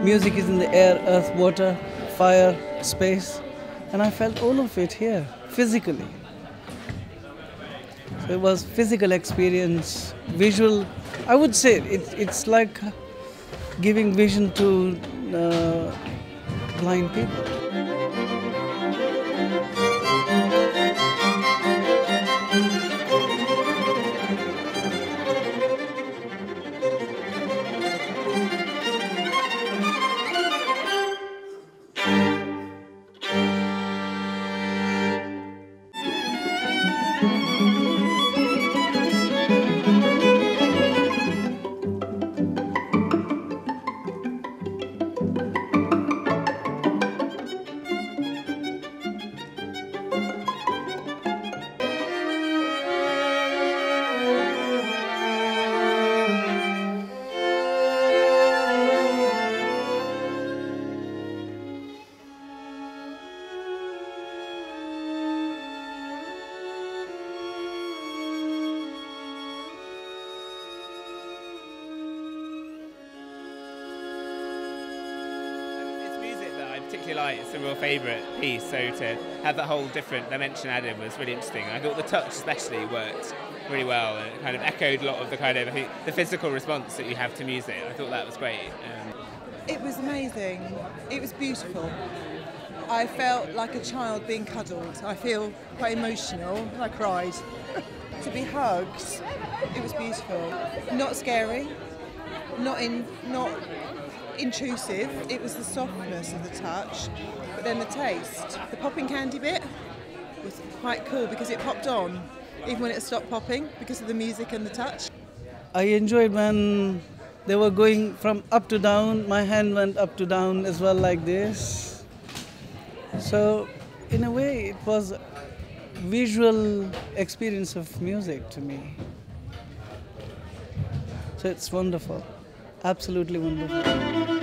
Music is in the air, earth, water, fire, space, and I felt all of it here, physically. So it was physical experience, visual. I would say it's like giving vision to blind people. Particularly like, it's a real favourite piece, so to have that whole different dimension added was really interesting. I thought the touch especially worked really well, and it kind of echoed a lot of the kind of, I think, the physical response that you have to music. I thought that was great. It was amazing. It was beautiful. I felt like a child being cuddled. I feel quite emotional. I cried. To be hugged, it was beautiful. Not scary, not intrusive. It was the softness of the touch, but then the taste. The popping candy bit was quite cool because it popped on even when it stopped popping because of the music and the touch. I enjoyed when they were going from up to down. My hand went up to down as well, like this. So in a way it was a visual experience of music to me. So it's wonderful. Absolutely wonderful.